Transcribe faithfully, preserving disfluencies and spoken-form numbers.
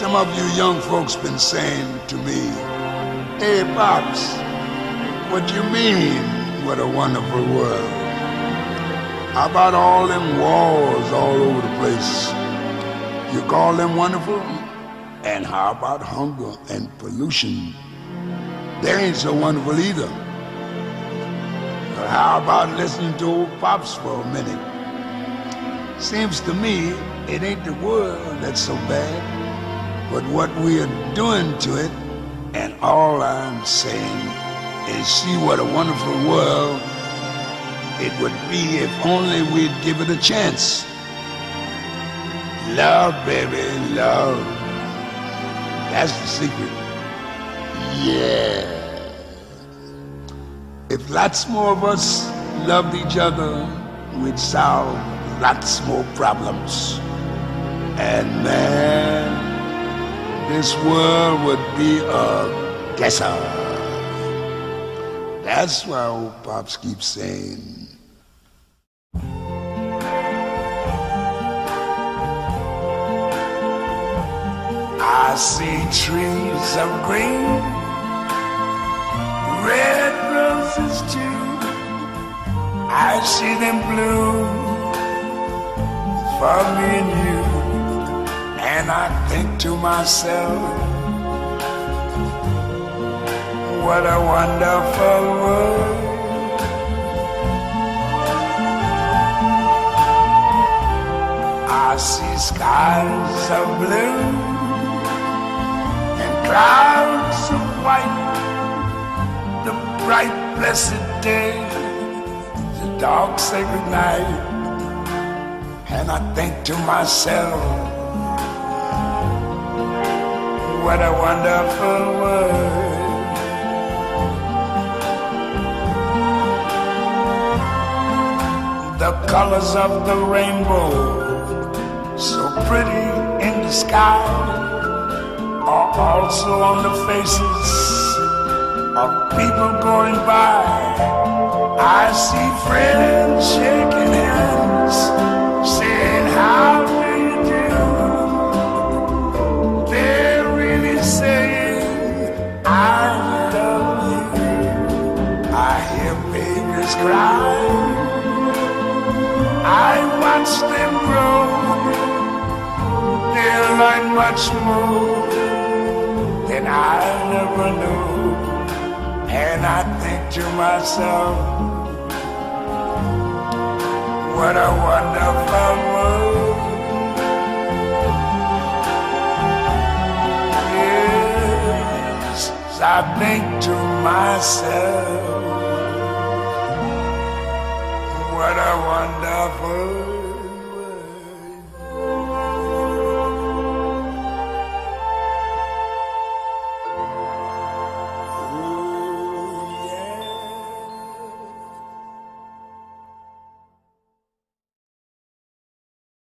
Some of you young folks been saying to me, "Hey, Pops, what do you mean, what a wonderful world? How about all them wars all over the place? You call them wonderful? And how about hunger and pollution? They ain't so wonderful either. But how about listening to old Pops for a minute? Seems to me it ain't the world that's so bad, but what we are doing to it. And all I'm saying is see what a wonderful world it would be if only we'd give it a chance. Love, baby, love. That's the secret. Yeah. If lots more of us loved each other, we'd solve lots more problems. And man, this world would be a guesser. That's why old Pops keeps saying, I see trees of green, red roses too. I see them bloom for me and you. And I think to myself, what a wonderful world. I see skies of blue and clouds of white, the bright blessed day, the dark sacred night. And I think to myself, what a wonderful world. The colors of the rainbow, so pretty in the sky, are also on the faces of people going by. I see friends shaking hands, saying, how do you do? They're really saying, I love you. I hear babies cry, I watch them grow. They'll learn much more than I never knew. And I think to myself, what a wonderful world. Yes, I think to myself, what a wonderful world.